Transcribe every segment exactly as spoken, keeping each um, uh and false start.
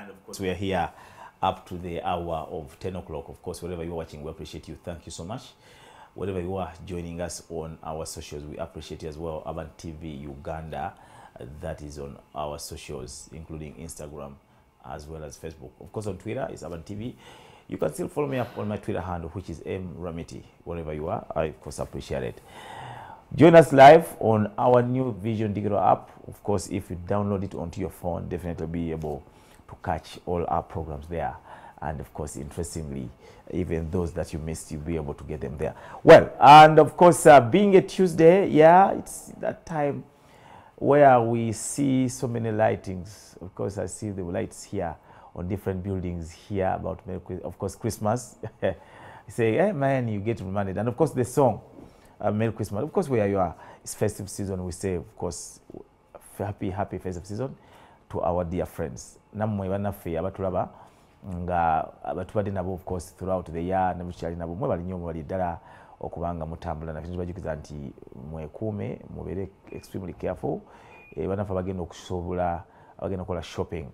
And of course, we are here up to the hour of ten o'clock. Of course, wherever you're watching, we appreciate you. Thank you so much. Wherever you are joining us on our socials, we appreciate you as well. Urban T V Uganda, uh, that is on our socials, including Instagram as well as Facebook. Of course, on Twitter, it's Urban T V. You can still follow me up on my Twitter handle, which is M Ramiti. Wherever you are, I of course appreciate it. Join us live on our new Vision Digital app. Of course, if you download it onto your phone, definitely be able to catch all our programs there. And of course, interestingly, even those that you missed, you'll be able to get them there. Well, and of course, uh, being a Tuesday, yeah, it's that time where we see so many lightings. Of course, I see the lights here on different buildings here about, of course, Christmas. You say, hey, man, you get reminded. And of course, the song, uh, Merry Christmas. Of course, where you are, it's festive season. We say, of course, happy, happy festive season to our dear friends. Namwe banafe abatulaba nga abatubadde nabo of course throughout the year nabukyali nabo mwe bali nnyo mwe bali ddala okubanga mutambula na kintu bajukiza nti mwekuume mubere extremely careful. E, banafe bagenda okusobola bagenda kola shopping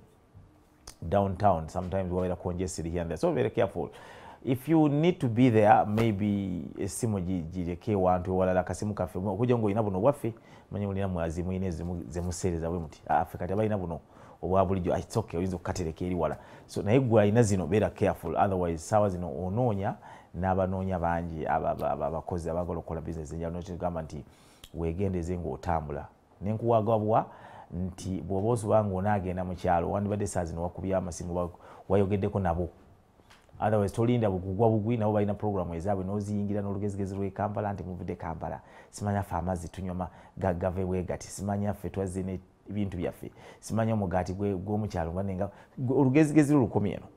downtown. Sometimes wabeera congested here and there, so very careful. If you need to be there, maybe esimu gireke wantu walala kasimu kafe kujja ngo ina buno waffe manyi mulina mwazimu ine zemuseereza bwe muti afe kati abalina buno obwa bulijjo it's okay oyinza okukatereka eri wala. So naye gwe alina zino beera careful, otherwise sawa zino onoonya n'abanoonya bangi abakozi abagala okukola business enjala nokigamba nti weegendeze ng'otambula. Nenkuwagabwa nti bw'oba osuba ng'onaagenda mu kyalo wandibadde saa zino wakubya amasimu wayogeddeko nabo, otherwise tolinda bugugwa bugwi nabo balina programu ezaabwe n'oziyingira n'olugezigezi lw'e Kampala nti muvudde Kampala simanya ffe amazzi tunywa gagave bwegati simanya ffe twazze ebintu byaffe simanya omugaati gw'omukyalo nga nenga olugezigezi lulukomye eno.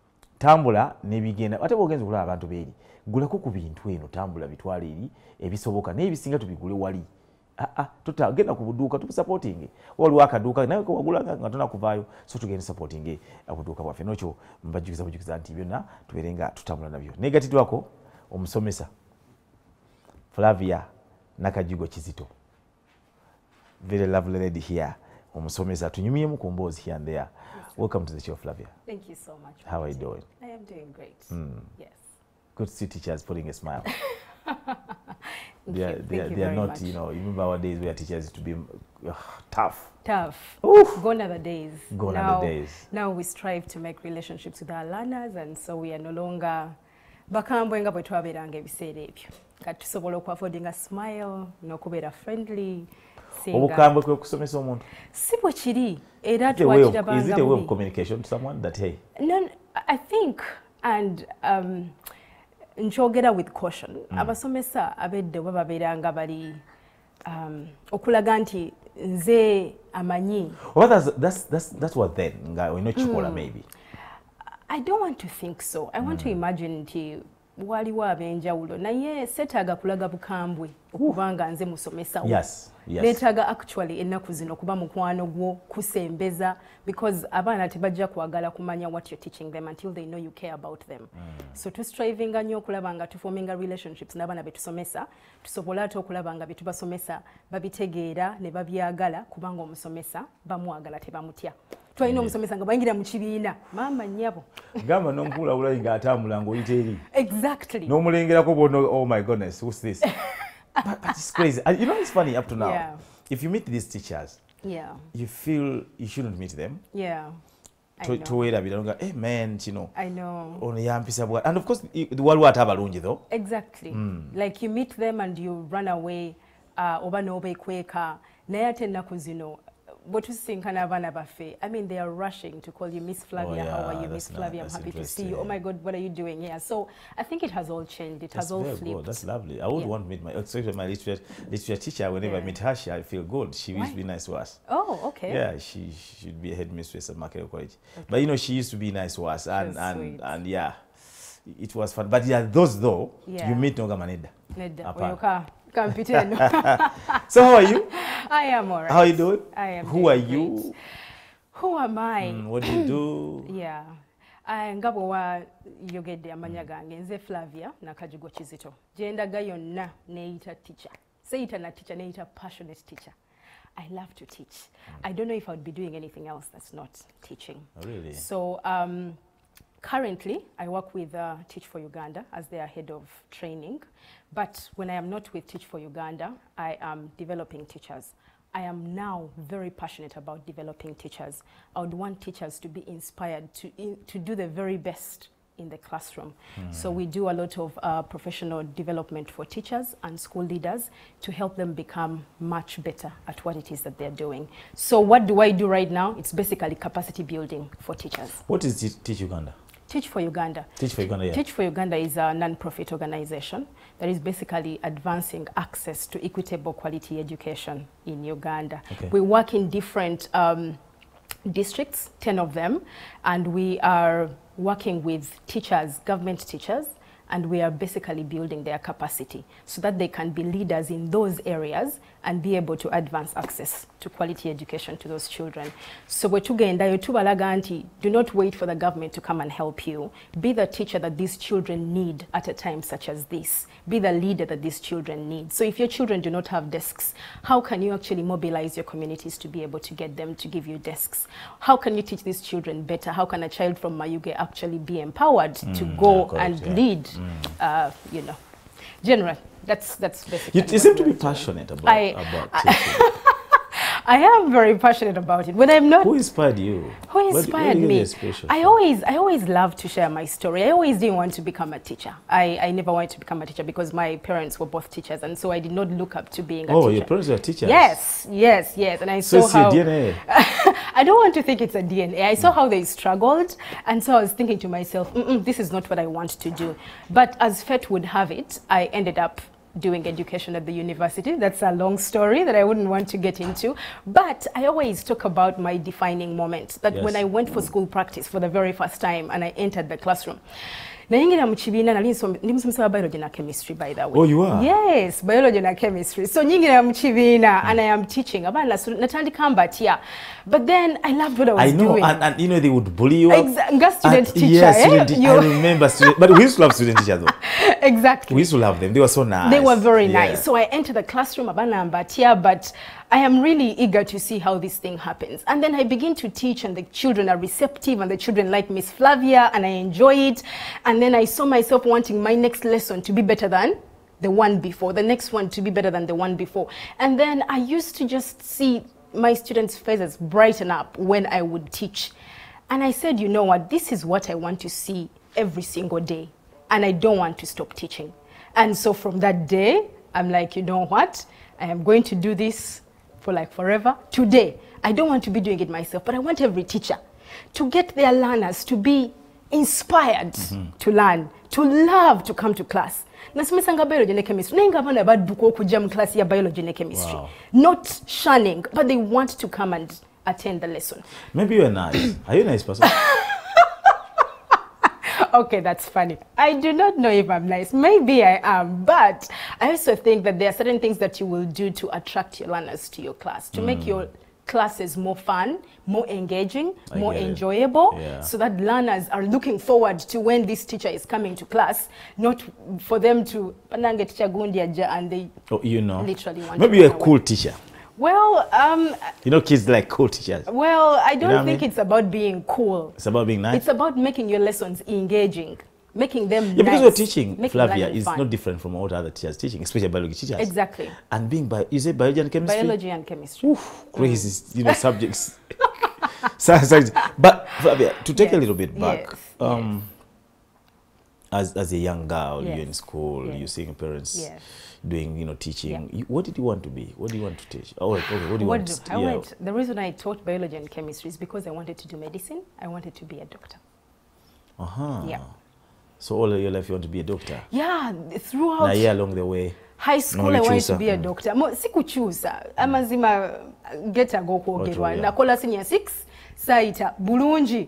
Tambula n'ebigenda ate bw'ogenza okulaba abantu beeri gulako ku bintu eno, tambula bitwale eri ebisoboka naye ebisinga tubigule wali. Ah, tutagenda ku buduuka tubusupporting. Waliwo akaduuka naye ko wagulanga nga tona kuvaayo, so tugenda supporting akuduuka bwaffe. Nokyo mbajukiza bujukiza nti byonna tubeere nga tutambula nabyo. Negatiddwako omusomesa Flavia Nakajigo Kizito, very lovely lady here. Omusomesa tunyumyemu ku mboozi here and there. Welcome to the show, Flavia. Thank you so much. How are you doing? I am doing great. Mm. Yes. Good to see teachers putting a smile. Thank they are, you. they are, Thank you they are very not, much. you know, you remember our days where teachers used to be uh, tough. Tough. Oof. Gone are the days. Gone now, are the days. Now we strive to make relationships with our learners, and so we are no longer bakambwe nga bwe twabeeranga ebiseera ebyo. Kati tusobola okuaffording a smile n'okubeera friendly. Obukambwe kwe kusomesa omuntu. Si bwe kiri era Is it a way of- twakirabanga is it a way of bubi. communication to someone that, hey, No, I think, and um, nkyogera with caution. Abasomesa abedde bwe babeeranga bali um, okulaga nti nze amanyi. well, that's, that's, that's, that's what then, nga olina okikola maybe. I don't want to think so. I want to imagine nti waliwo ab'enjawulo naye seetaaga kulaga bukambwe okubanga nze musomesa wo. Yes, yes. Neetaaga actually ennaku zino kuba mukwano gwo kusembeza, because abaana tebajja kwagala kumanya what you're teaching them until they know you care about them. So tustrivinga nnyo okulaba nga tuforminga relationships n'abaana be tusomesa, tusobola ate okulaba nga bye tubasomesa babitegeera ne babyagala kubanga omusomesa bamwagala tebamutya. Twalina omusomesa nga bayingira mu kibiina maama nnyabo. Gamba n'omukulawula ng'atambula ng'oyita eri. Exactly. N'omulengerako bw'ono, oh my goodness, who's this? but, but it's crazy. And you know, it's funny up to now. Yeah. If you meet these teachers, Yeah. you feel you shouldn't meet them. Yeah. I To know. towerabira nga, hey man, you know, I know. ono yampisa bwa. And of course, i- waliwo ate abalungi though. Exactly. Like you meet them and you run away, uh, oba n'obeekweka. Naye ate ennaku zino bwe tusisinkana abaana baffe, I mean, they are rushing to call you Miss Flavia. Oh, yeah, How are you, that's Miss nice. Flavia? I'm That's happy to see interesting. you. Oh my God, what are you doing here? So I think it has all changed. It That's has all very flipped. good. That's lovely. I would Yeah. want to meet my, especially my literature, literature teacher. Whenever I Yeah. meet her, she, I feel good. She used to be Why? nice to us. Oh, okay. Yeah, she should be a headmistress at Makerere College. But you know, she used to be nice to us, and That's and sweet. and yeah, it was fun. But yeah, those though, Yeah. you meet Noga Maneda. Nedda, Apart. oyo ka kampita eno. So how are you? I am all right. How are you doing? I am Who doing are great. you? Who am I? Mm, what do you do? Yeah. Uh, nga bwe wayogedde amanya gange nze Flavia Nakajigo Kizito. Gye ndaga yonna neeyita teacher. Seyita na teacher, neeyita passionate teacher. I love to teach. Mm. I don't know if I would be doing anything else that's not teaching. Oh, really? So um, currently, I work with uh, Teach for Uganda as their head of training. But when I am not with Teach for Uganda, I am developing teachers. I am now very passionate about developing teachers. I would want teachers to be inspired to, in, to do the very best in the classroom. Mm. So we do a lot of uh, professional development for teachers and school leaders to help them become much better at what it is that they're doing. So what do I do right now? It's basically capacity building for teachers. What is Teach Uganda? Teach for Uganda. Teach for Uganda, yeah. Teach for Uganda is a non-profit organization that is basically advancing access to equitable quality education in Uganda. Okay. We work in different um, districts, ten of them, and we are working with teachers, government teachers, and we are basically building their capacity so that they can be leaders in those areas and be able to advance access to quality education to those children. So wetugenda yotubalaga nti, do not wait for the government to come and help you. Be the teacher that these children need at a time such as this. Be the leader that these children need. So if your children do not have desks, how can you actually mobilize your communities to be able to get them to give you desks? How can you teach these children better? How can a child from Mayuge actually be empowered mm, to go yeah, and yeah. lead? Mm. Uh, you know, general. That's that's basically. You, you seem to be passionate about I, about teaching. I am very passionate about it. When I'm not. Who inspired you? Who inspired what, what me? I always, I always love to share my story. I always didn't want to become a teacher. I, I never wanted to become a teacher because my parents were both teachers, and so I did not look up to being a oh, teacher. Oh, your parents were teachers. Yes, yes, yes. And I so saw it's how. your D N A. I don't want to think it's a D N A. I saw mm. how they struggled, and so I was thinking to myself, mm -mm, this is not what I want to do. But as fate would have it, I ended up doing education at the university. That's a long story that I wouldn't want to get into. But I always talk about my defining moment, that yes. when I went for school practice for the very first time and I entered the classroom. Nayingira mu kibiina nali ndi musomesa wa biology na chemistry, by the way. Oh, you are? Yes, biology and chemistry. So nyingira mu kibiina and I am teaching. Abana natandika mbatya. But then I loved what I was I know, doing. And, and you know, they would bully you up. Exactly. Student and, teacher. Yes, eh? student teacher. I remember student, but we used to love student teachers though. Exactly. We used to love them. They were so nice. They were very yeah. nice. So I entered the classroom, abana mbatya, but I am really eager to see how this thing happens. And then I begin to teach and the children are receptive and the children like Miss Flavia and I enjoy it. And then I saw myself wanting my next lesson to be better than the one before, the next one to be better than the one before. And then I used to just see my students' faces brighten up when I would teach. And I said, you know what, this is what I want to see every single day. And I don't want to stop teaching. And so from that day, I'm like, you know what, I am going to do this for like forever. Today, I don't want to be doing it myself, but I want every teacher to get their learners to be inspired mm-hmm. to learn, to love to come to class. Nasomesanga biology and chemistry. Nenga abana badduka okujja mu class ya biology and chemistry. Wow. Not shunning, but they want to come and attend the lesson. Maybe you're nice. Are you a nice person? Okay, that's funny. I do not know if I'm nice. Maybe I am, but I also think that there are certain things that you will do to attract your learners to your class, to mm. make your classes more fun, more engaging, I more enjoyable, yeah. so that learners are looking forward to when this teacher is coming to class, not for them to panange teacher gundi aja and they oh, you know. literally want maybe to you're a cool teacher. Well, um, you know, kids like cool teachers. Well, I don't you know think I mean? it's about being cool. It's about being nice. It's about making your lessons engaging, making them yeah, nice. Because you're teaching, making Flavia, is fun. not different from all other teachers teaching, especially biology teachers. Exactly. And being bi you say biology and chemistry. Biology and chemistry. Oof, crazy, mm. you know, subjects. But Flavia, to take yes. a little bit back, yes. um, yes. as as a young girl, yes. you're in school, yes. you're seeing your parents. Yes. Doing, you know, teaching. Yeah. You, what did you want to be? What do you want to teach? Oh, okay. What do you what want do, to I yeah. went, The reason I taught biology and chemistry is because I wanted to do medicine. I wanted to be a doctor. Uh-huh. Yeah. So all of your life you want to be a doctor? Yeah, throughout. Now, yeah, along the way. High school, I wanted to be a doctor. Mo sikuchusa. Amazima geta go kwogerwa. Nakola senior six. Saita bulungi.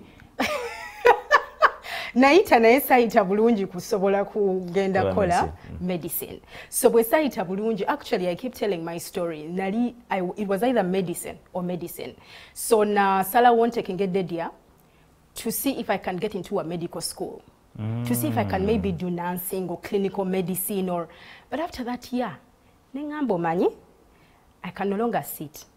Naita naye saita bulungi kusobola kugenda kola medicine. So bwe saita bulungi, actually I keep telling my story. Nali, I, it was either medicine or medicine. So na sala won't take dedia to see if I can get into a medical school. Mm. To see if I can maybe do nursing or clinical medicine or, but after that, yeah, nengambo mani, I can no longer sit.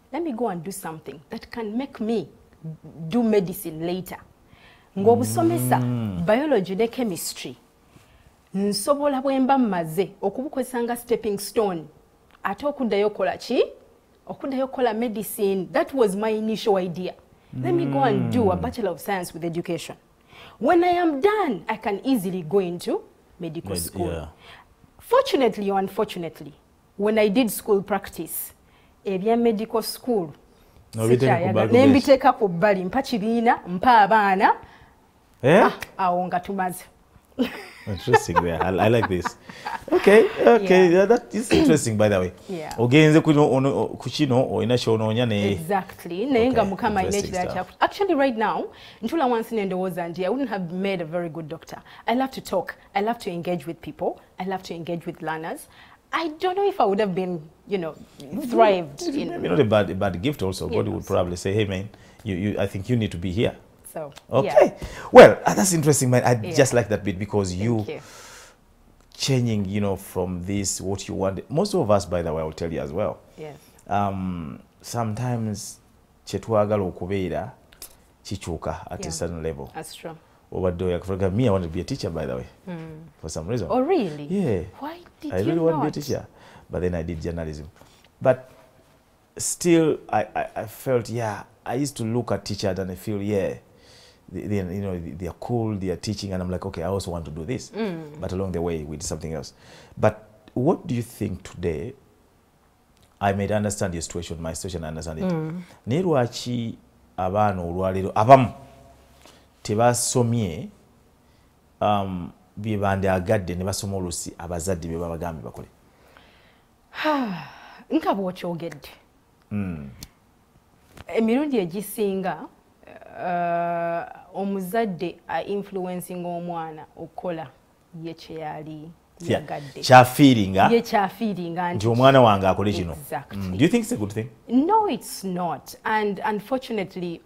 let me go and do something that can make me do medicine later. Ng'obusomesa biology ne chemistry nsobola bwemba maze okubukozesa nga stepping stone ate okuddayo kola ki okuddayo kola medicine. That was my initial idea. Let me go and do a Bachelor of Science with Education. When I am done, I can easily go into medical Med school. Yeah. Fortunately or unfortunately, when I did school practice, ebya medical school nembiteeka ku bbali mpa kibiina mpa abaana awo nga tumaze. Interesting. Yeah, I, I like this. Okay, okay, yeah. That is interesting, by the way. Yeah. Ogenze kuno kuchino o inashononya ne. Exactly. Nenga mukama inechira. Actually, right now, ntula once in the was and I wouldn't have made a very good doctor. I love to talk. I love to engage with people. I love to engage with learners. I don't know if I would have been, you know, thrived. Maybe in not a bad, a bad gift. Also, God would probably say, "Hey, man, you, you, I think you need to be here." So, okay, yeah. Well, uh, that's interesting, man. I yeah. just like that bit because you, you changing, you know, from this what you want. Most of us, by the way, I will tell you as well. Yes. Um, sometimes chetwagala okubeera chichuka at yeah. a certain level. That's true. Over there, for me, I want to be a teacher, by the way, mm. for some reason. Oh, really? Yeah. Why did I you really not? want to be a teacher, but then I did journalism. But still, I, I, I felt, yeah, I used to look at teachers and I feel, yeah, they, they, you know, they are cool, they are teaching, and I'm like, okay, I also want to do this. Mm. But along the way, we did something else. But what do you think today? I may understand your situation, my situation, I understand it. Mm. Nerwachi abana olwalero abamu tebasomye um bibande agadde ne basoma olusi abazadde be babagambi bakole. Nka bw'okyogedde. Mm. Emirundi egisinga uh, omuzadde a influencing omwana okola ye kyeyali yagadde. Kya feelinga. Ye kya feelinga nti omwana wange akole kino. Exactly. Mm. Do you think it's a good thing? No, it's not. And unfortunately,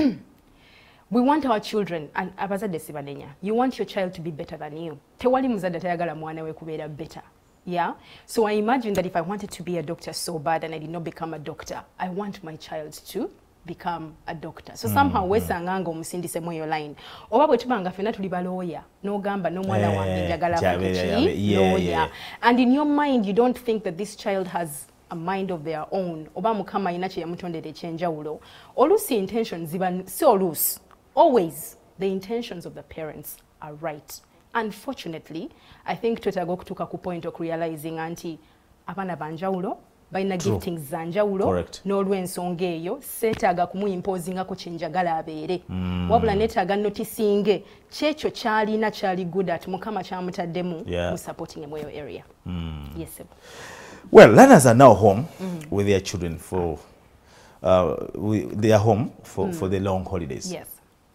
we want our children, and abazadde sibanenya, you want your child to be better than you. Tewali muzadde tayagala mwana we kubeera better. Yeah? So I imagine that if I wanted to be a doctor so bad and I did not become a doctor, I want my child to become a doctor. So mm, somehow wesanga nga omusindise mu yo line. Oba bwe tubanga fena tuli balooya, n'ogamba n'omwana eh, wange njagala kuki lawyer. And in your mind you don't think that this child has a mind of their own. Oba mukama alina kye yamutondera ekyenjawulo. Oluusi intentions ziba si oluusi. Always the intentions of the parents are right. Unfortunately, I think twetaaga okutuuka ku point of realizing anti abaana banjawulo balina giftings za njawulo n'olw'ensonga eyo seetaaga kumuyimpoozingako kye njagala abeere. Mm. Wabula neetaaga notisinge kyekyo kyalina kyali good at mukama kyamutaddemu yeah. mu supporting mu eyo area. Mm. Yes, sir. Well, learners are now home mm. with their children for uh, we, they are home for, mm. for the long holidays. Yes.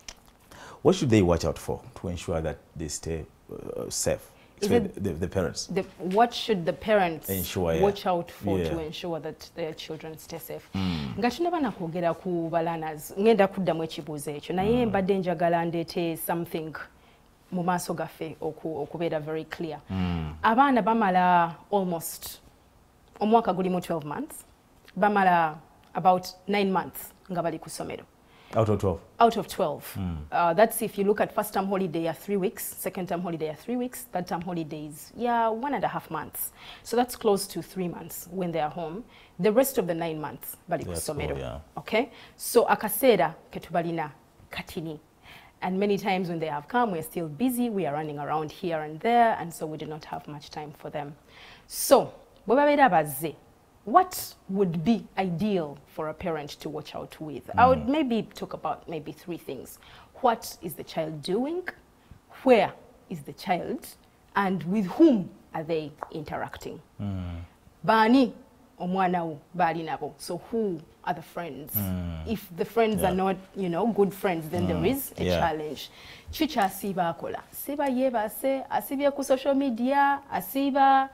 What should they watch out for to ensure that they stay uh, safe? The, the, the parents. The, what should the parents ensure, yeah. watch out for yeah. to ensure that their children stay safe? Mm. Nga tunaba na kwogera ku balanas ngenda kuddamu ekibuuzo ekyo naye mm. mbadde njagala ndeete something mu maaso gaffe okubeera very clear. Mm. Abaana bamala almost omwaka gulimu twelve months, bamala about nine months nga bali ku ssomero. Out of twelve? Out of twelve. Mm. Uh, that's if you look at first term holiday are three weeks, second term holiday are three weeks, third term holidays, yeah, one and a half months. So that's close to three months when they are home. The rest of the nine months, bali ku ssomero. Cool, yeah. Okay? So akaseera ketubalina katini. And many times when they have come, we're still busy, we are running around here and there, and so we do not have much time for them. So, bwe babeera bazze, what would be ideal for a parent to watch out with? Mm. I would maybe talk about maybe three things. What is the child doing? Where is the child? And with whom are they interacting? Mm. Bani omwana wo bali nabo. So who are the friends? Mm. If the friends yeah. are not, you know, good friends, then mm. there is a yeah. challenge. Chicha asiba akola. Siba yebase, asibye ku social media, asiba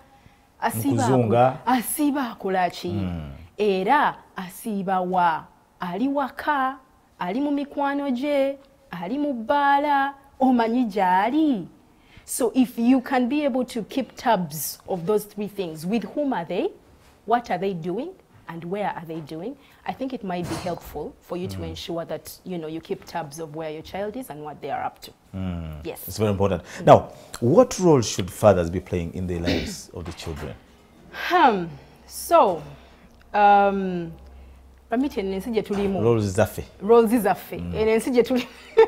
asiba asiba akola ki mm. era asiba wa ali waka ali mu mikwano gye ali mu bbaala omanyi gyali. So if you can be able to keep tabs of those three things, with whom are they, what are they doing, and where are they doing, I think it might be helpful for you mm. to ensure that, you know, you keep tabs of where your child is and what they are up to. Mm. Yes. It's very important. Mm. Now, what role should fathers be playing in the lives of the children? Um, so, um, roles zaffe. Roles zaffe. Mm.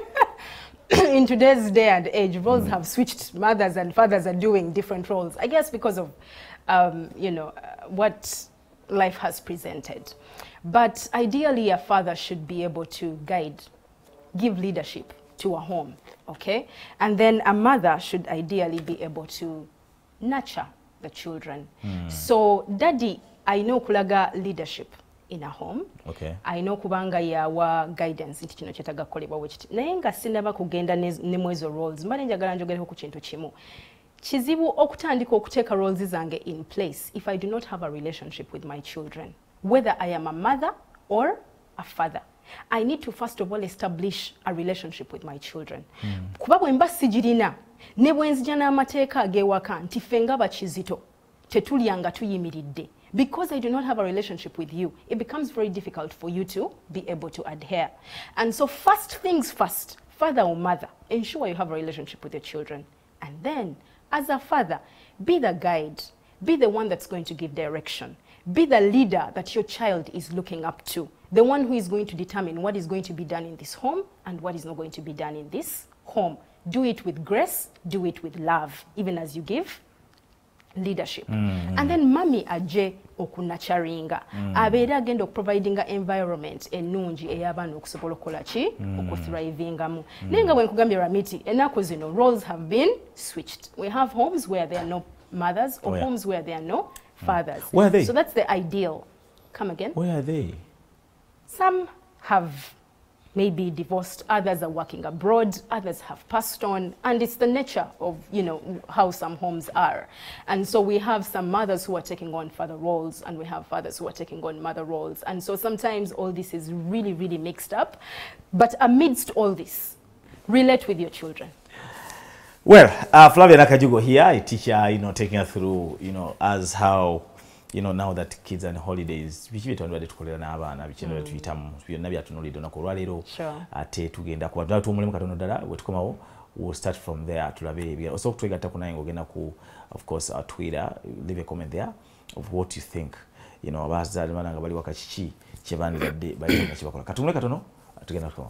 In today's day and age, roles mm. have switched. Mothers and fathers are doing different roles. I guess because of, um, you know, uh, what life has presented. But ideally, a father should be able to guide, give leadership to a home, okay? And then a mother should ideally be able to nurture the children. Mm. So, daddy, I know kulaga leadership in a home. Okay. I know kubanga yawa guidance nti kino kyetaga kolebwa wekiti. Naye nga sinaba kugenda ne mwezo roles. Mbale njagala njogereko ku kintu kimu. Kizibu okutandika okuteeka roles zange in place if I do not have a relationship with my children, whether I am a mother or a father. I need to first of all establish a relationship with my children. Mm. Kuba bwe mba sigirina ne bwe nzija n'amateeka ag'ewaka nti ffe nga bakizito tetulyanga tuyimiridde. Because I do not have a relationship with you, it becomes very difficult for you to be able to adhere. And so first things first, father or mother, ensure you have a relationship with your children. And then, as a father, be the guide, be the one that's going to give direction, be the leader that your child is looking up to, the one who is going to determine what is going to be done in this home and what is not going to be done in this home. Do it with grace, do it with love, even as you give leadership. Mm. And then mami aje okunacharinga. Mm. Abeera agenda okuprovidinga environment ennungi ey'abaana okusobola okukola ki okuthrivingamu. Mm. Naye nga bwe nkugambye Ramiti, ennaku zino roles have been switched. We have homes where there are no mothers or oh, yeah. homes where there are no fathers. Mm. Where are they? So that's the ideal. Come again? Where are they? Some have maybe divorced, others are working abroad, others have passed on, and it's the nature of, you know, how some homes are. And so we have some mothers who are taking on father roles, and we have fathers who are taking on mother roles. And so sometimes all this is really, really mixed up. But amidst all this, relate with your children. Well, uh, Flavia Nakajugo here, a teacher, you know, taking us through, you know, as how, you know, now that kids are on holidays, bichi bitondwa de tukolera n'abaana bichendo tuyitamu byonna byatunulidde na kolwalero ate tugenda ku badala tumulemu katono dala wetukomawo. We'll start from there tulabe also kutwegatta kunaye ngogenda ku, of course, our Twitter. Leave a comment there of what you think, you know, abazali bananga bali wakachiki kyebandiradde bali na kibakola katumule katono tugenda kukomawo.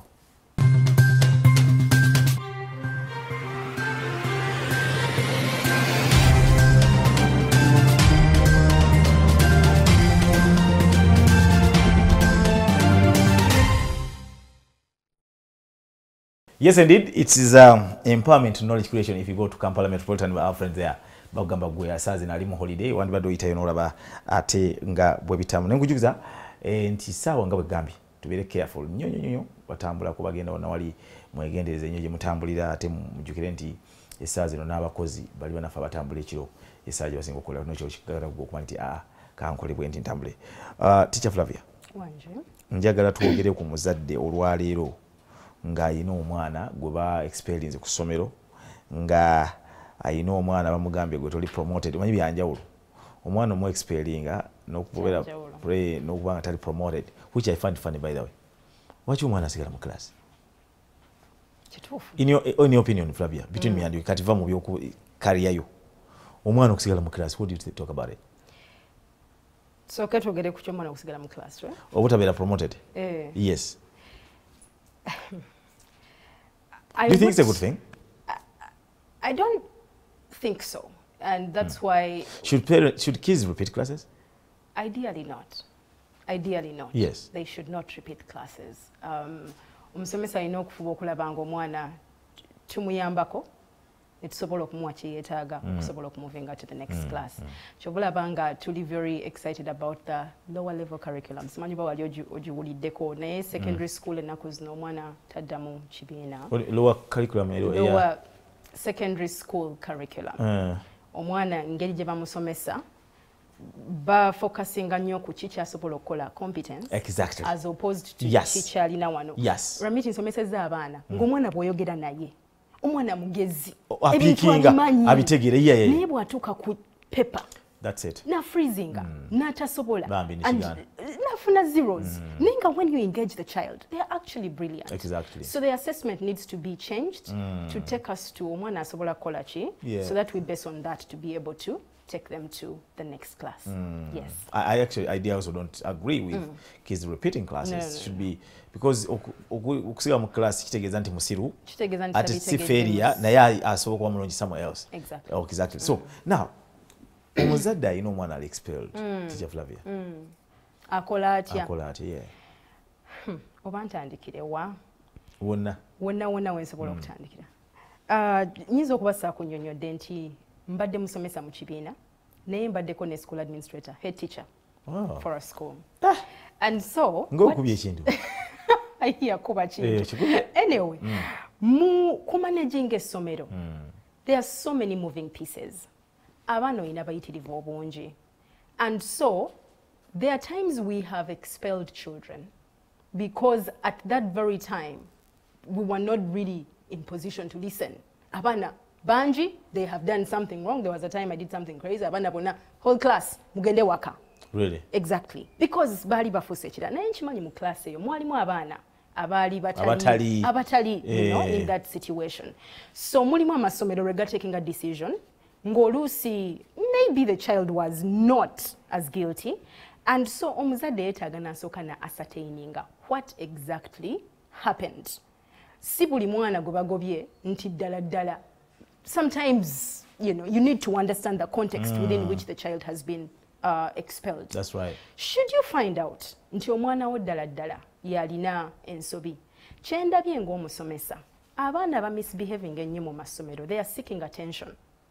Yes, indeed, it is um, empowerment knowledge creation. If you go to Kampala Metropolitan, our friends there, bagamba gwe asazi na limu holiday, wandi bado ita yonoraba ate nga bwe bitamu. Nengujukiza eh, nti sawa nga bwe gambi. Tubere careful. Nyo nyo nyo batambula ko bagenda ona wali mwegendereze nyo je mutambulira ate mujukire nti esazi no n'abakozi bali banafa batambula ekiro. Esaji basinga okola no kyo kigala okuba nti ah kankole bwe nti ntambule. Uh, Teacher Flavia. Wanje. Njagala tuogere ku muzadde olwaleero. Nga ayina omwana gwe ba experience ku ssomero nga ayina omwana bamugambye gwe toli promoted omanyi byanjawulo omwana omu experiencinga n'okubera pray n'okuba nga tali promoted, which I find funny by the way. Waki omwana asigala mu class? In your, in your opinion, Flavia, between mm. me and you, kati va mu byoku career yo omwana okusigala mu class, what do you talk about it? So ketogere ku kyomwana okusigala mu class, right? Obutabeera promoted? Eh. Yes. I do you think would, it's a good thing? I, I don't think so, and that's mm. why. Should parents, should kids repeat classes? Ideally not. Ideally not. Yes. They should not repeat classes. Omusomesa alina okufuba okulabanga omwana tumuyambako netusobola okumuwa kyeyeetaaga okusobola okumuvinga to the next mm. class. Kyobulabanga mm. tuli very excited about the lower level curriculum. Simanyi ba wali ogiwuliddeko naye secondary mm. school ennaku zino omwana taddamu kibiina. Lower curriculum ero lower yeah. secondary school curriculum. Uh. Omwana ngeri gye bamusomesa ba focusinga nnyo ku ki kyasobola okukola competence exactly. as opposed to yes. ki kyalina wano. Yes. Ramiti nsomesezza abaana mm. ng'omwana bw'oyogera naye omwana mugezi apikinga abitegere yeah, yeah. naye bw'atuuka ku paper that's it na freezinga mm. n'atasobola tafuna zeros. Mm. Ninga when you engage the child, they are actually brilliant. Exactly. So the assessment needs to be changed mm. to take us to omwana asobola kukola ki, yeah. so that we base on that to be able to take them to the next class. Mm. Yes. I, I actually, I also don't agree with mm. kids repeating classes. No, no, no. Should be, because okusiga mu class kitegeeza nti musiru, ati si failure, naye asobola kuba mulungi somewhere else. Exactly. Oh, exactly. Mm. So, now, omuzadde alina omwana ali expelled, mm. Teacher Flavia. Mm. Akola atya? Akola atya, yeah. Hmm. Oba ntandikire wa? Wonna. Wonna wonna wensobola mm. okutandikira. Uh, nyinza okubasaako nnyonnyodde nti mbadde musomesa mu kibiina naye mbaddeko ne school administrator, head teacher oh. for a school. Ah. And so ng'okubya ekintu yakuba kintu anyway mm. mu kumanaging essomero mm. there are so many moving pieces. Abaana olina bayitirivu obungi, and so there are times we have expelled children because at that very time we were not really in position to listen. Abaana banji, they have done something wrong. There was a time I did something crazy. Abaana bonna whole class mugende waka. Really? Exactly. Because bali bafuse kira. Naye nkimanyi mu class eyo mwalimu abaana abali batali abatali eh. you know, in that situation. So mulimu amasomero rega taking a decision ng'oluusi maybe the child was not as guilty, and so omuzadde yeetaaga n'asooka na ascertaininga what exactly happened. Si buli mwana gwe bagobye nti ddala ddala. Sometimes, you know, you need to understand the context mm. within which the child has been uh, expelled. That's right. Should you find out nti omwana wo ddala ddala yalina ensobi, kyendabye ng'omusomesa, abaana ba misbehaving ennyo mu masomero, they are seeking attention.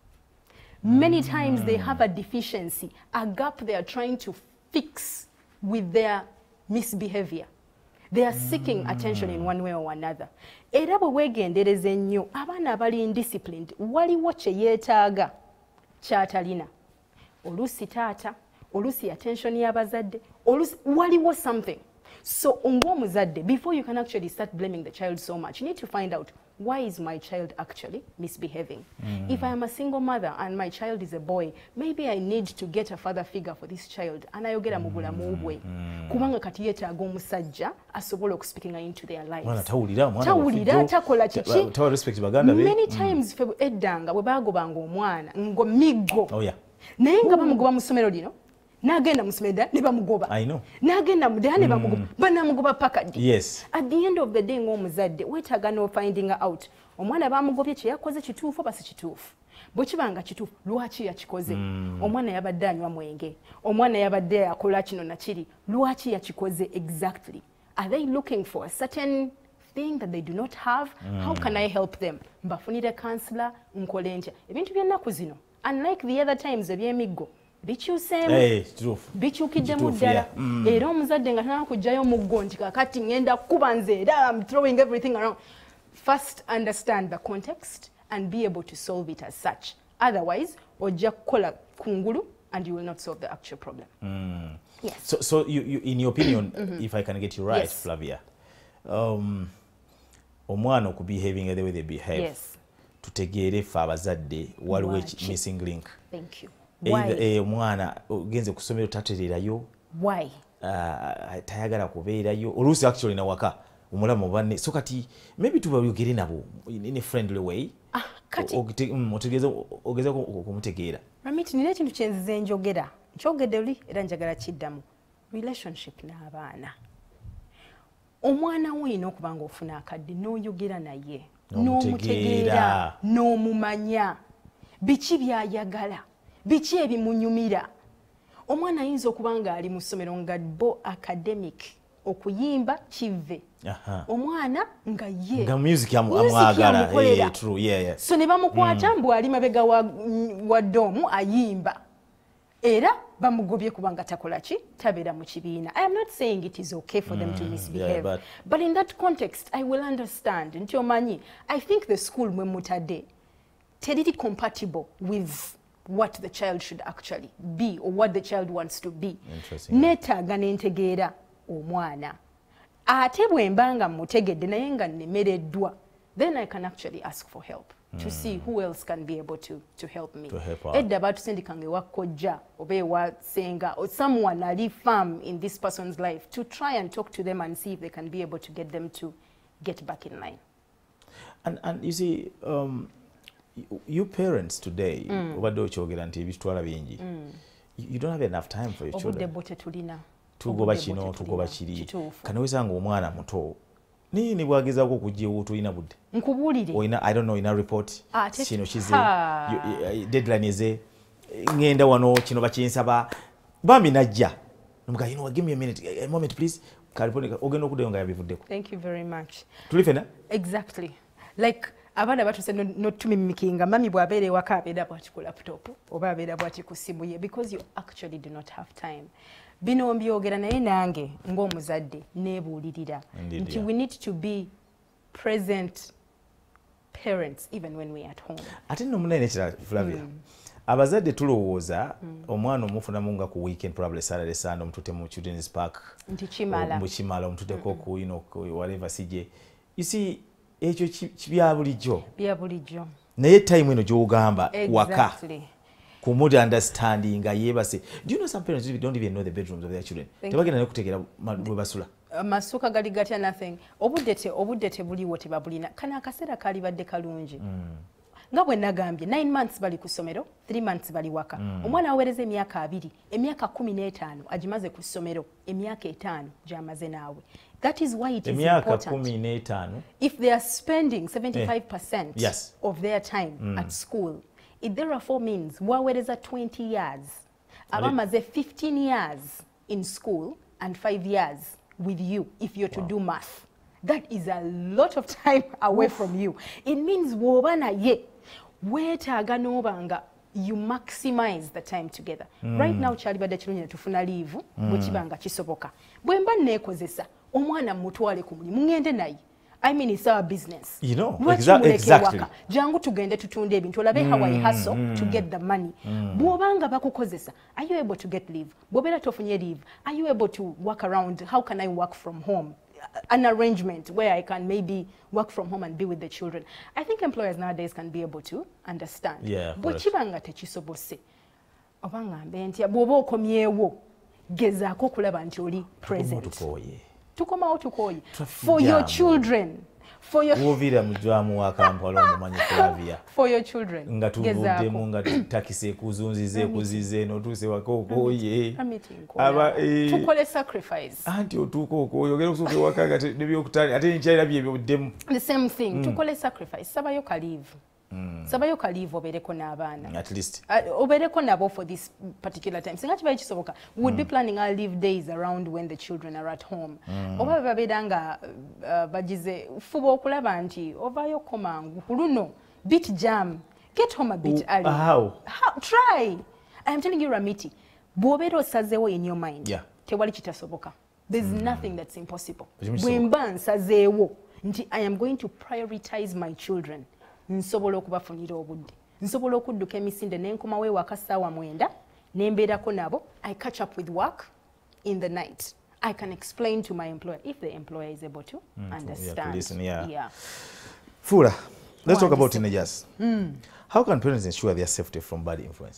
Many mm. times they have a deficiency, a gap they are trying to fix with their misbehavior. They are seeking mm. attention in one way or another. Era bwe weegendereza ennyo abaana abali indisciplined waliwo kye yeetaaga ky'atalina. Oluusi taata, oluusi attention y'abazadde, oluusi waliwo something. So ng'omuzadde, before you can actually start blaming the child so much, you need to find out, why is my child actually misbehaving? Mm. If I am a single mother and my child is a boy, maybe I need to get a father figure for this child. Anayogera mu bulamu bwe. Kubanga kati yeetaaga omusajja asobola okuspeakinga into their lives. Mwana tawulira, mwana tawulira, takola kiki. Tawa respect baganda be. Many times mm. eddanga bwe baagobanga omwana ngo miggo. Oh yeah. Naye nga bamugoba mu ssomero lino, n'agenda mu ssomero ddala ne bamugoba. I know. N'agenda mu ddala ne bamugoba. Banamugoba paka ddi. Yes. At the end of the day ng'omuzadde weetaaga no finding out. Omwana bamugobye kye yakoze kituufu oba si kituufu. Bwe kibanga kituufu, lwaki yakikoze? Mm. Omwana yabadde anywa mwenge. Omwana yabadde akola kino na kiri. Lwaki yakikoze exactly? Are they looking for a certain thing that they do not have? Mm. How can I help them? Mbafunire counselor, nkole ntya. Ebintu by'ennaku zino, unlike the other times eby'emiggo, bikyuseemu, hey, bikyukiddemu ddala. Mm. Era omuzadde nga tanaba kuggyayo muggo nti kakati ngenda kuba nze era I'm throwing everything around. First understand the context and be able to solve it as such. Otherwise, ojja kukola kungulu and you will not solve the actual problem. Mm. Yes. So, so you, you, in your opinion, mm-hmm. if I can get you right, yes. Flavia, um, omwana okubehaving the way they behave, yes. tutegeere ffe abazadde waliwo missing link. Thank you. Why? Eh, omwana ogenze ku ssomero tatereerayo. Why? Uh, tayagala kubeerayo. Oluusi actually nawaka omulamu banne. So kati maybe tubayogere nabo in a friendly way. Ah, kati. Otegeeza ogeza okumutegeera. Ramit, nina ekintu kye nzize njogera. Nkyogedde oli era njagala kiddamu. Relationship n'abaana. Omwana wo olina okuba ng'ofuna akadde n'oyogera naye. N'omutegeera. N'omumanya. Biki by'ayagala. Biki ebimunyumira. Omwana ayinza okuba nga ali mu ssomero nga bo academic, okuyimba kive. Aha. Omwana nga ye nga music amwagala. Yeah, true. Yeah, yeah. So ne bamukwata mm. mbu ali mabega wa, wa domu ayimba. Era bamugobye kubanga takola ki tabeera mu kibiina. I am not saying it is okay for mm, them to misbehave. Yeah, but, but in that context I will understand. Nti omanyi, I think the school mwe mutadde teriri compatible with what the child should actually be or what the child wants to be. Neetaaga n'entegeera omwana. Ate bwe mba nga mutegedde naye nga nnemereddwa then I can actually ask for help mm. to see who else can be able to, to help me. To help out. Edda batusindikanga ewa kojja oba ewa senga or someone ali firm in this person's life to try and talk to them and see if they can be able to get them to get back in line. And, and you see, um, you, you parents today, obadde okyogera nti ebitwala bingi, you don't have enough time for your children. Obudde bwo tetulina. Tugoba kino, tugoba kiri. Kanawezanga omwana muto nini bwagezaako okujja tulina budde. Nkubuulire. Oyina, I don't know, ina report. Kino kize. Deadline eze. Ngenda wano kino bakinsaba. Bambi najja. Nomuga, you know, give me a minute, a moment please. Kaliponi ogenda okuddayo nga yabivuddeko. Thank you very much. Tuli fena? Exactly. Like abaana batuse notumimikinga mami bw'abeera ewaka abeera bw'ati ku laptop oba abeera bw'ati ku simu ye because you actually do not have time. Bino mbyogera naye nange ng'omuzadde neebuulirira nti we need to be present parents even when we are at home. Ate nno munene kirala Flavia. Mm. Abazadde tulowooza mm. omwana omufunamu nga ku weekend probably Saturday Sunday omutute mu children's park. Nti kimala. Mu kimala omututeko mm -mm. ku you know whatever sije. You see ekyo kibya bulijjo. Bya bulijjo. Naye time eno gy'ogamba waka. Exactly. Kumude understanding nga yebase. Do you know some parents don't even know the bedrooms of their children? Tebagenda ne kutegera bwe basula. Masuka gali gatya nothing. Obudde te obudde te buliwo tebabulina. Kana akaseera kali badde kalungi. Mm. Nga bwe nagambye nine months bali ku ssomero, three months bali waka. Mm. Omwana aweereza emyaka abiri, emyaka kumi n'etaano agimaze ku ssomero, emyaka etaano gy'amaze naawe. That is why it is important. kumi n'etaano. If they are spending seventy-five percent eh, yes. of their time mm. at school, it therefore means waweereza twenty years. Abamaze fifteen years in school and five years with you if you're wow. to do math. That is a lot of time away Oof. from you. It means woba naye weetaaga n'obanga you maximize the time together. Mm. Right now kyali badde kirungi ne tufuna leave mm. bwe kibanga kisoboka. Bwe mba neekozesa omwana mutwale ku mulimu ngende naye. I mean, it's our business. You know, exa exactly. Jangu tugende tutunde ebintu olabe mm, how I hustle mm, to get the money. Mm. Bwobanga bakukozesa, are you able to get leave? Bwobera tofunye leave, are you able to work around how can I work from home? An arrangement where I can maybe work from home and be with the children. I think employers nowadays can be able to understand. Yeah. Bwe kibanga tekisobose. Obanga mbenti bwoba okomyewo gezaako kulaba nti oli present. Tukomawo tukoye for your children for your Wovira mujwamu wa Kampala omumanyi Flavia for your children nga tuvudde mu nga takise kuzunzize kuzize no tuse wakokoye aba tukole sacrifice anti otuko okoyogera kusuke wakaga nebyo kutali ate nchaira bye byodemu the same thing mm. tukole sacrifice sabayo ka leave Mm. Sabayo ka leave obereko n'abaana at least uh, obereko nabo for this particular time singa kibaye kisoboka we would mm. be planning our leave days around when the children are at home mm. oba babedanga uh, bagize fuba okulaba nti ovayo komangu luno bit jam get home a bit Ooh, early how? how try I am telling you Ramiti bwobero sazewo in your mind yeah. tewali kitasoboka there's mm. nothing that's impossible bwemba nsazeewo nti I am going to prioritize my children nsobola okubafunira obudde nsobola okudduka emisinde n'enkomawo ewaka ssaawa mwenda n'embeerako nabo I catch up with work in the night I can explain to my employer if the employer is able to mm, understand. Yeah, to listen, yeah. yeah. Fura, let's talk about teenagers. Mm. How can parents ensure their safety from bad influence?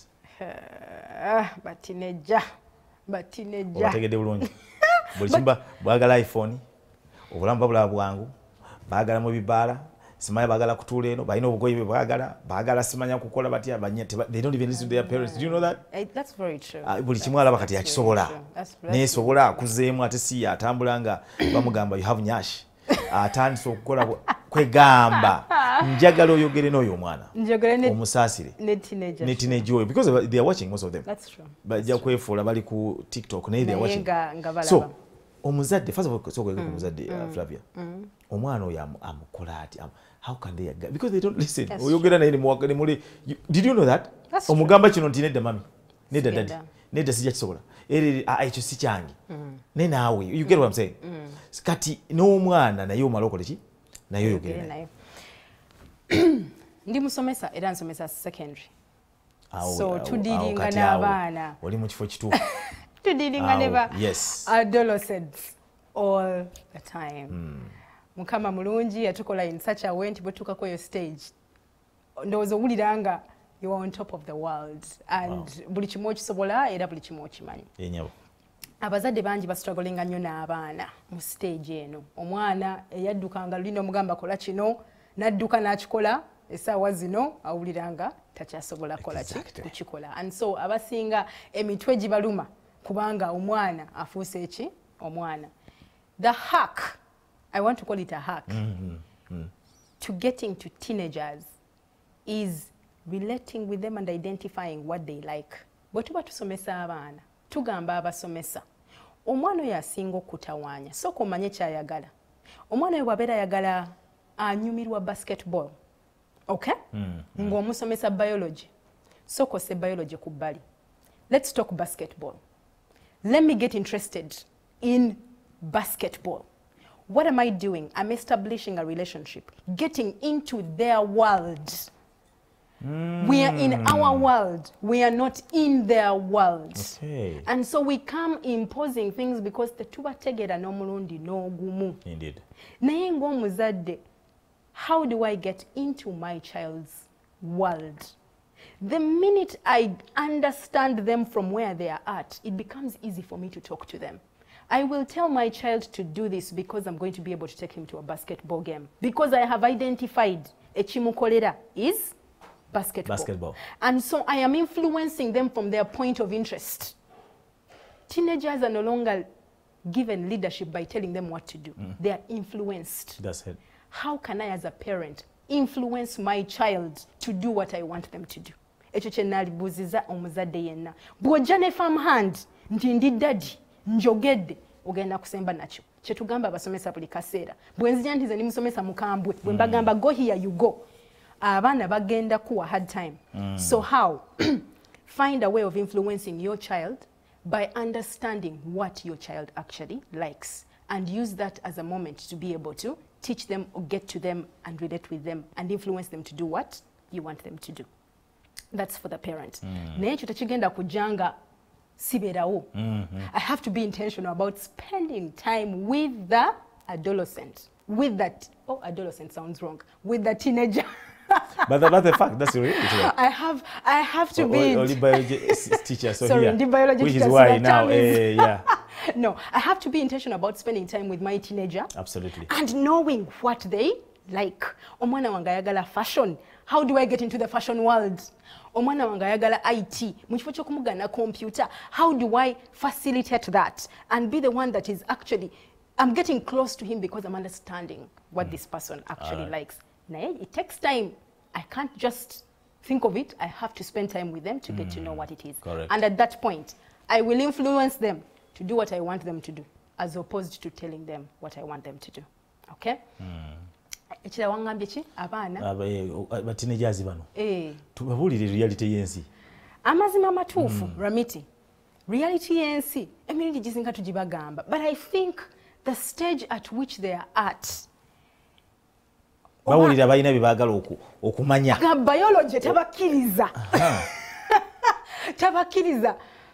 Uh, but teenager, but teenager. Obategedde bulungi. Buli kimba bwagala iPhone, obulamu babula bwangu, baagala mu bibaala. Simanya bagala kutuula eno balina obugoye bwe bagala bagala simanya kukola batya banyete they don't even listen to their parents. Do you know that? Uh, that's very true. Uh, buli kimu alaba kati yakisobola nesobola akuzeemu ate si atambulanga bamugamba you have nyash atandise okukola kwegamba njagala oyogere n'oyo omwana omusaasire ne teenage oyo because they are watching most of them. That's true. Bajja kwefuula bali ku TikTok naye they are watching. So omuzadde first of all so kwega omuzadde Flavia omwana oyo amukola ati how can they because they don't listen oyogera naye ne muli did you know that omugamba kino nti nedda mami nedda daddy nedda sijja kisobola eri ekyo si kyange ne naawe you get what I'm saying kati n'omwana naye omala okola ki naye oyogera naye ndi musomesa era nsomesa secondary so tudiringa n'abaana oli mu kifo kituufu tudiringa neba yes adolescents all the time mm. mukama mulungi yatukola in such a way nti bwetuukako yo stage ndowooza owulira nga you are on top of the world and wow. buli kimu okisobola era buli kimu okimanyi. Enyabo. Abazadde bangi bastrugglinga nnyo n'abaana mu stage eno. Omwana eyaddukanga lulina omugamba kola kino n'adduka n'akikola essaawa zino awuliranga takyasobola kola exactly. kukikola. And so abasinga emitwe gibaluma kubanga omwana afuuse eki omwana. The hack, I want to call it a hack, mm-hmm. mm. to getting to teenagers is relating with them and identifying what they like. Bwe tuba tusomesa abaana tugamba abasomesa omwana oyo asinga okutawaanya sooka omanye kyayagala. Omwana oyo bw'abeera ayagala anyumirwa basketball, okay? mm, mm. ng'omusomesa biology sooka osse biology ku bbali. Let's talk basketball. Let me get interested in basketball. What am I doing? I'm establishing a relationship, getting into their world. Mm. We are in our world. We are not in their world. Okay. And so we come imposing things because the tubategera n'omulundi n'ogumu. Indeed. Naye ng'omuzadde, how do I get into my child's world? The minute I understand them from where they are at, it becomes easy for me to talk to them. I will tell my child to do this because I'm going to be able to take him to a basketball game. Because I have identified ekimukolera is basketball. Basketball. And so I am influencing them from their point of interest. Teenagers are no longer given leadership by telling them what to do. Mm. They are influenced. That's it. How can I as a parent influence my child to do what I want them to do? Ekyo kye nalibuuziza omuzadde yenna. Bw'ojja ne farm hand nti ndi daddy njogedde ogenda kusemba nakyo. Kye tugamba abasomesa buli kaseera. Bwe nzija nti nze ndi musomesa mukambwe bwe mbagamba go here you go. Abaana bagenda kuwa hard time. Mm. So how? Find a way of influencing your child by understanding what your child actually likes and use that as a moment to be able to teach them or get to them and relate with them and influence them to do what you want them to do. That's for the parent. Naye ekyo tekigenda kujanga sibeerawo. I have to be intentional about spending time with the adolescent. With that, oh, adolescent sounds wrong. With the teenager. But that, that's the fact. That's the reality. I have, I have to o, be. Only biology teacher. So Sorry, here, the biology which teacher. is So why that now, time is- eh, yeah, No, I have to be intentional about spending time with my teenager. absolutely. And knowing what they like. Omwana wange ayagala fashion. How do I get into the fashion world? Omwana wange ayagala I T. Mu kifo ky'okumugana computer. How do I facilitate that and be the one that is actually, I'm getting close to him because I'm understanding what mm. this person actually Alright. likes. Naye, it takes time. I can't just think of it. I have to spend time with them to get mm. to know what it is. Correct. And at that point, I will influence them to do what I want them to do, as opposed to telling them what I want them to do. Okay? Ekira wangambye ki? Abaana. Aba teenagers bano. Eh. Tubabuulire reality y'ensi. Amazima matuufu, Ramiti. Reality y'ensi, emirundi gisinga tugibagamba. But I think the stage at which they are at, Bawulira balina bye baagala okumanya. ga biology tabakkiriza. Tabakkiriza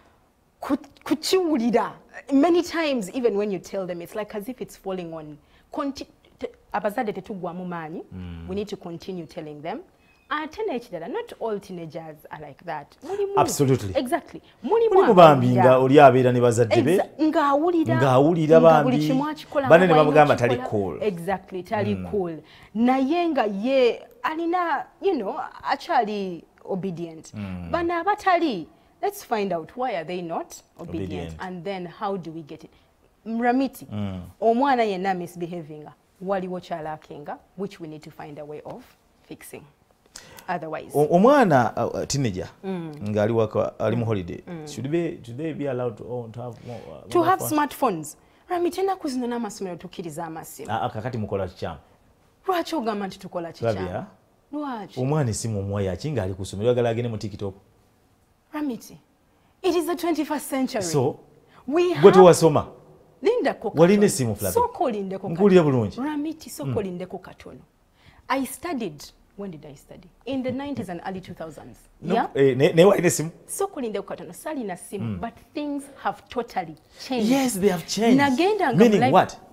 kukiwulira. Many times, even when you tell them, it's like as if it's falling on. Conti abazadde tetugwamu maanyi. We need to continue telling them. Ate n'ekirala, not all teenagers are like that. Mulimu. Absolutely. Exactly. Mulimu Mulimu bambi nga oli abeera ne bazadde be. Ng'awulira. Ng'awulira bambi. Buli kimu akikola. Bane ne bamugamba tali cool. Exactly, tali cool. Naye nga ye alina, you know, akyali obedient. Bano abatali, let's find out why are they not obedient, Obedient. and then how do we get it. Ramiti, omwana yenna misbehaving, waliwo kyalakinga, which we need to find a way of fixing. Otherwise. O- Omwana uh, teenager nga ali waka ali mu holiday. Should be should they be allowed to own to have more, uh, To mobile have phones? smartphones. Ramiti, ennaku zino n'amasomero tukkiriza amasimu. Ah, ah, kakati mukola kikyamu. Lwaki ogamba nti tukola Rabia, kikyamu? Lwaki? omwana esimu omuwa yakinga ali ku ssomero yagala agende mu TikTok. Ramiti, it is the twenty-first century. So we gwe have tewasoma. Lindako Walina katono. essimu Flavia? Soko lindeko Nkuwulira bulungi. Ramiti, soko lindeko katono. I studied, when did I study? In the nineties and early two thousands. No, Yeah? eh, ne ne walina esimu. Soko lindeko katono. Salina simu. But things have totally changed. Yes, they have changed. Nagenda nga Meaning mu li- what?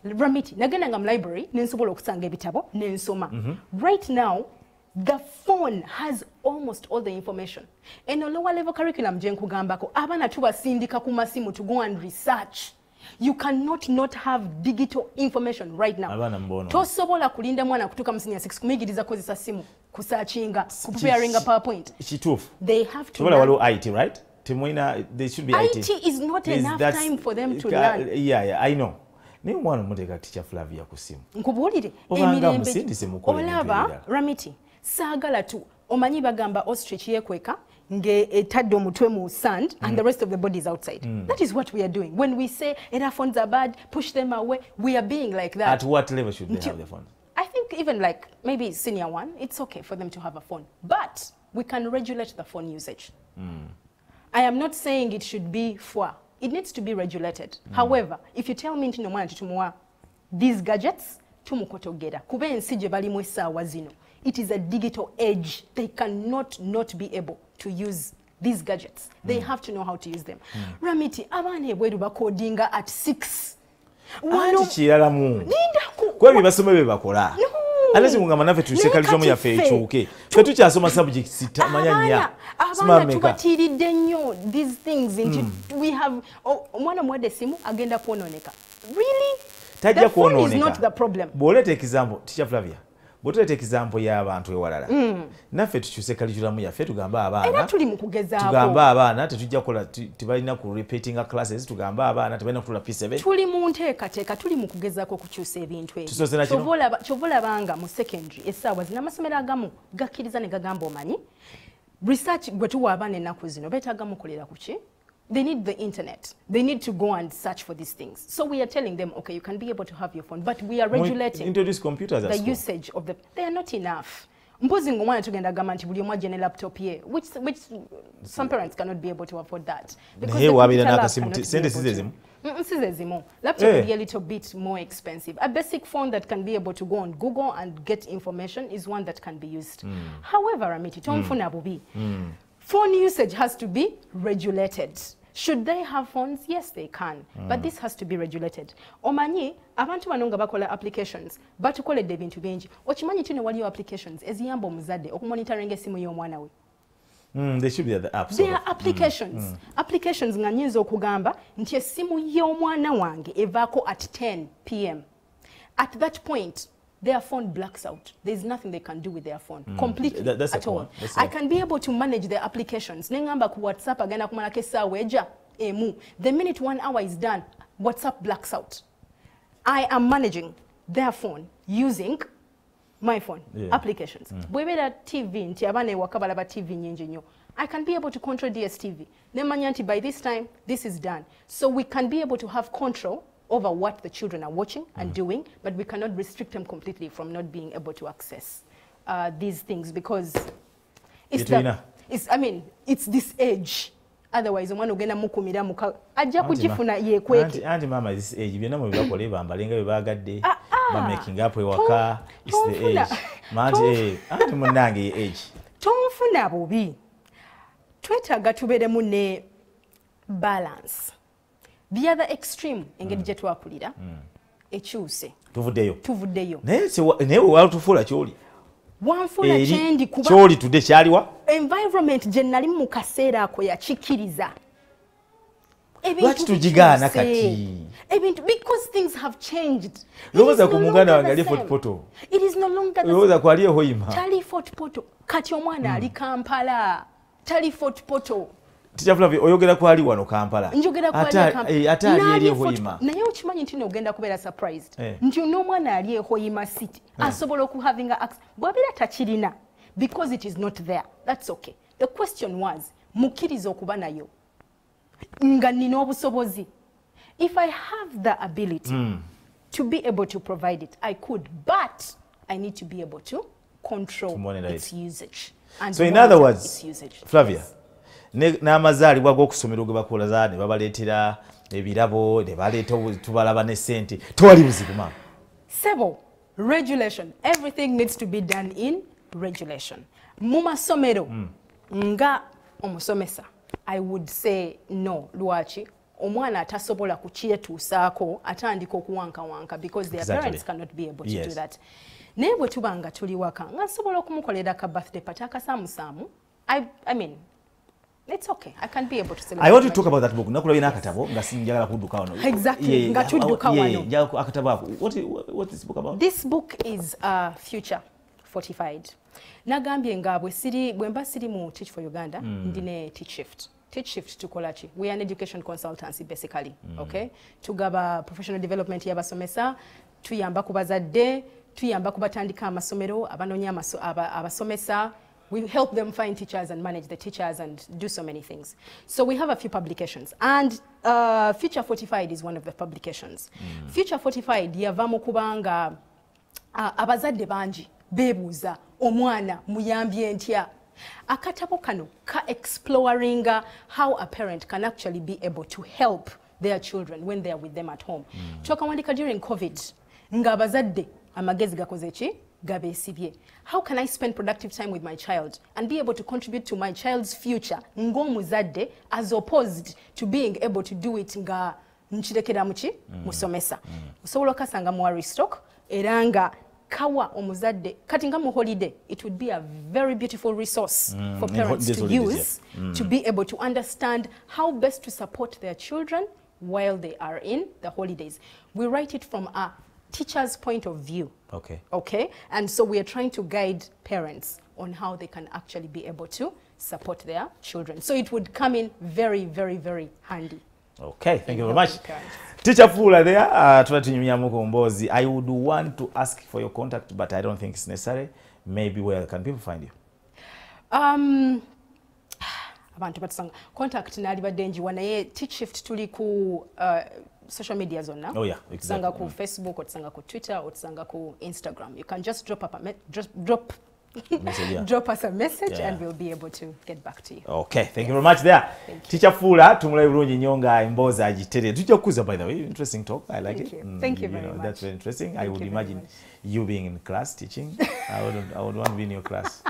Ramiti nagenda nga mu library nensobola okusanga ebitabo nensoma. Right now the phone has almost all the information. Eno lower level curriculum gye nkugambako abaana tubasindika ku masimu to go and research. You cannot not have digital information right now. Tosobola kulinda mwana kutuka mu senior six kumigiriza kozesa simu kusearchinga kupreparinga PowerPoint. Kituufu. They have to learn. Waliwo I T, right? Timwina, there should be I T. I T is not There's enough time for them to learn. Yeah, yeah, I know. Niyo mwana muteka teacher Flavia ku simu. Nkubulire emirembe olaba Ramiti saagala tu omanyi bagamba ostrich yekweka nge etadde omutwe mu sand and mm. the rest of the body is outside. Mm. That is what we are doing. When we say earphones are bad, push them away, we are being like that. At what level should they have the phone? I think even like maybe senior one, it's okay for them to have a phone. But we can regulate the phone usage. Mm. I am not saying it should be for. It needs to be regulated. Mm. However, if you tell me ntino mwana tutumuwa these gadgets, tumukotogera. Kube ensi gye balimu essaawa zino. It is a digital age. They cannot not be able to use these gadgets. They mm. have to know how to use them. Mm. Ramiti, abaana ebweru bakodinga at six. Anti kirala mu. Kwa bibasoma bye bakola. Alezi mungamba naffe tuse kalizomu yaffe ekyuke. Ffe tukyasoma subject sita manya nya. Abaana tubatiridde nnyo these things into mm. we have omwana oh, mwede simu agenda kuononeka. Really? Tajja kuononeka. The phone is not the problem. Bolete example, teacher Flavia. Botulete example y'abantu ewalala. Mm. Naffe tukyuse kalijulamu yaffe tugamba abaana. Era tuli mu kugezaako. Tugamba abaana tetujja kukola tebalina ku repeating classes tugamba abaana tebalina kutula P seven. Tuli mu nteekateeka tuli mu kugezaako okukyusa ebintu ebyo. Tusoze na kino. Kyovola banga mu secondary essaawa zina amasomero agamu gakkiriza ne gagamba omanyi. Research gwe tuwa abaana ennaku zino beetaaga mukolera ku ki? They need the internet. They need to go and search for these things. So we are telling them, okay, you can be able to have your phone, but we are regulating introduce computers the usage of the. They are not enough. Mpozi ngomwana tugenda gamba nti buli omu ajja ne laptop ye, which which some parents cannot be able to afford that. Because hey, wabira nakasimu sente sizezimu. Sizezimu. Laptop hey. will be a little bit more expensive. A basic phone that can be able to go on Google and get information is one that can be used. Mm. However, Amiti, tomfuna bubi. Mm. Phone usage has to be regulated. Should they have phones? Yes, they can. Mm. But this has to be regulated. Omanyi, abantu banonga bakola applications, batukoledde ebintu bingi. Okimanyi tino waliyo applications eziyamba omuzadde okumonitoringa essimu y'omwana we. Mm, they should be the apps. There are applications. Mm. Mm. Applications nga nyinza okugamba nti essimu y'omwana wange evaako at ten p m At that point, their phone blacks out. There's nothing they can do with their phone. Mm. Completely that, that's at all. I can be able to manage their applications. Nengamba ku WhatsApp agenda kumalako essaawa eja emu. The minute one hour is done, WhatsApp blacks out. I am managing their phone using my phone yeah. applications. Bwebera mm. T V nti abaana ewaka balaba T V nyingi nnyo. I can be able to control D S T V. Nemanya nti by this time, this is done. So we can be able to have control over what the children are watching and mm. doing, but we cannot restrict them completely from not being able to access uh, these things because it's, the, it's, I mean, it's this age. Otherwise, omwana ogenda mukumira muka ajja kujifuna yekweke. Anti mama this age byonna mu bibakole bambalenga bibagadde ba making up ewaka is the age. Manje anti munange age. Tonfuna bubi. Twetaaga tubeeremu ne balance. The other extreme engeri gye twakulira ekyuse tuvuddeyo tuvuddeyo naye walutufula kyoli wanfula kyendi kuba kyoli tudde kyaliwa environment gye nali mu kaseera ako yakikkiriza lwaki tugigaana kati ebintu because things have changed. Lowooza ku muganda wange ali Fort Poto. It is no longer the lowooza ku ali ehoyima tali Fort Poto kati omwana ali Kampala tali Fort Poto. Teacher Flavia oyogera ku ali wano Kampala. Njogera ku ali Kampala. Eh, ate ali ehoyima. Naye okimanyi nti ogenda kubeera surprised. Eh. Nti n'omwana ali ehoyima city eh. asobola oku having a access. Bw'abeera takirina because it is not there. That's okay. The question was mukkiriza okuba nayo. Nga nina obusobozi. If I have the ability mm. to be able to provide it, I could, but I need to be able to control to its usage. And so in other words, its usage. Flavia, yes. N'amazaalibwa g'okusomero ge bakola za ne babaleetera ebirabo ne baleeta tubalaba ne ssente tewali buzibu mama. Sebo, regulation. Everything needs to be done in regulation. Mu masomero mm. nga omusomesa I would say no. Lwaki omwana atasobola kukyetuusaako atandika okuwankawanka because their Exactly. parents cannot be able to Yes. do that. Naye bwe tuba nga tuli waka nga nsobola okumukolera ka birthday party akasaamusaamu, I, I mean, it's okay. I can be able to celebrate. I want to talk about that book. Nakulabye n'akatabo nga sinjagala kudduka wano. Exactly. Nga tudduka wano. Yeah, akatabo ako. What, what is this book about? This book is uh, Future Fortified. Nagambye nga bwe siri bwe mba siri mu Teach for Uganda, mm. ndine Teach Shift. Teach Shift tukola ki? We are an education consultancy basically, mm. okay? Tugaba professional development y'abasomesa, tuyamba ku bazadde, tuyamba ku batandika amasomero, abanoonya amaso, aba, abasomesa. We help them find teachers and manage the teachers and do so many things. So we have a few publications, and uh, Future Fortified is one of the publications. Mm. Future Fortified yavamu kubanga uh, abazadde bangi bebuuza omwana muyambye ntya. Akatabo kano ka exploring uh, how a parent can actually be able to help their children when they are with them at home. Mm. Twakawandika during COVID nga abazadde amagezi gakoze ki gabesibye. How can I spend productive time with my child and be able to contribute to my child's future ng'omuzadde as opposed to being able to do it nga nkirekera muki musomesa. Osobola okasanga mu Aristoc era nga kawa omuzadde kati nga mu holiday, it would be a very beautiful resource mm, for parents to use yeah. mm. to be able to understand how best to support their children while they are in the holidays. We write it from a teacher's point of view. Okay. Okay. And so we are trying to guide parents on how they can actually be able to support their children. So it would come in very, very, very handy. Okay, thank you very much. Teacher Fula there, uh, I would want to ask for your contact, but I don't think it's necessary. Maybe where can people find you? Um, abantu batusanga contact nali baddenji wanaye Teach Shift tuli ku uh, social media zonna. Oh yeah, exactly. Otusanga ku Facebook, otusanga ku Twitter, otusanga ku Instagram. You can just drop up a me just drop message, yeah. drop us a message yeah. and we'll be able to get back to you. Okay, thank yes. you very much there. Teacher Fula, tumulai bulungi nyonga imboza ajitere. Tujja kuza by the way, interesting talk. I like thank it. You. Mm, thank you, you very know, much. That's very interesting. Thank I would you imagine you being in class teaching. I would I would want to be in your class.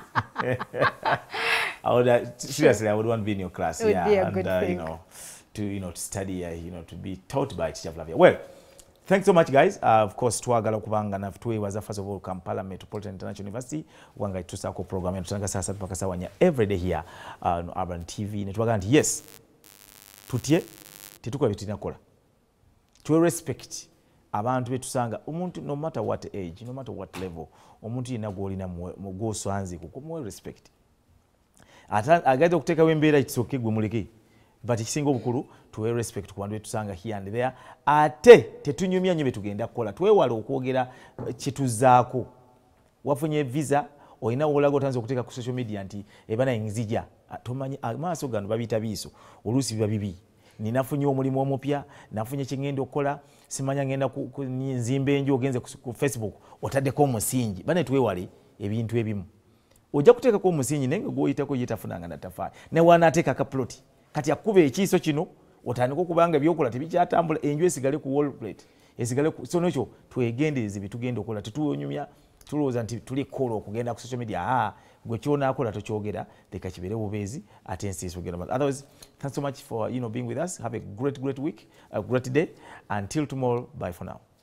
I would uh, seriously I would want to be in your class. It would yeah, be a and good uh, thing. you know, to you know to study, uh, you know, to be taught by Teacher Flavia. Well, thanks so much guys. Uh, of course twagala kubanga na tuwebaza first of all Kampala Metropolitan International University wanga itusako program tutanga sasa paka sawanya every day here uh, on Urban T V netwaga nti yes tutye tetukwa bitina kola to respect abantu betusanga omuntu no matter what age no matter what level omuntu yina golina mu goswanzi ku mu respect ata agaito kuteka wembera kisoke gwe muleke but ikisinga obukulu tuwe respect ku bantu betusanga here and there ate tetunyumya nyo betugenda kola twewala okwogera kituzaako wafunye visa oyina wolago tanzo kuteka ku social media nti ebana inzija tomanyi amaaso gano babita biso olusi biba bibi ninafunye omulimu omupya nafunye kingendo okola simanya ngenda ku nzimbe enjo ogenze ku Facebook otaddeko omusingi bane twewale ebintu ebimu ojja kuteka ko omusingi nenga goyitako yitafunanga na tafari ne wana ateka ka plot kati akube ekiso kino otandika okubanga byokola tebikyatambula enju esigale ku wall plate esigale so nocho twegendeze bitugenda okola tetunyumya tulowooza nti tuli kola okugenda ku social media ah gwe kyona akola tokyogera leka kibere bubezi ate ensi esogera otherwise thanks so much for you know being with us. Have a great great week, a great day. Until tomorrow, bye for now.